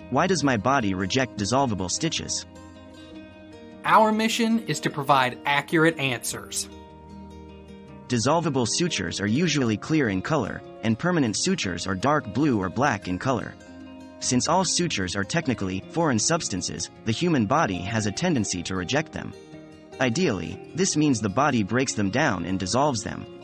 Why does my body reject dissolvable stitches? Our mission is to provide accurate answers. Dissolvable sutures are usually clear in color, and permanent sutures are dark blue or black in color. Since all sutures are technically foreign substances, the human body has a tendency to reject them. Ideally, this means the body breaks them down and dissolves them.